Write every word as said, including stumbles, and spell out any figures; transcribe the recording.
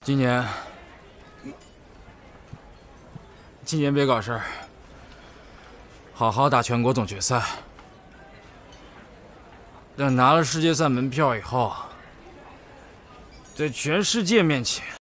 今年，今年别搞事儿，好好打全国总决赛。等拿了世界赛门票以后，在全世界面前。